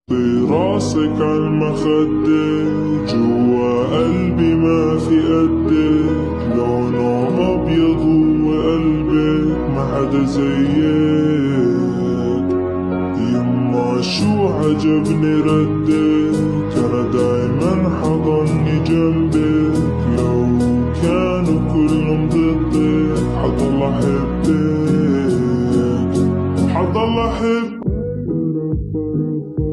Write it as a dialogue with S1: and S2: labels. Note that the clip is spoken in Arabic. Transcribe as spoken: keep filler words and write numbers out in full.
S1: في راسك عالمخدة، جوا قلبي ما في قدك، لونه أبيض وقلبك ما حدا زيك. يما شو عجبني ردك، أنا دايما حضني جنبك، لو كانوا كلهم ضدك حضل أحبك، حضل أحبك.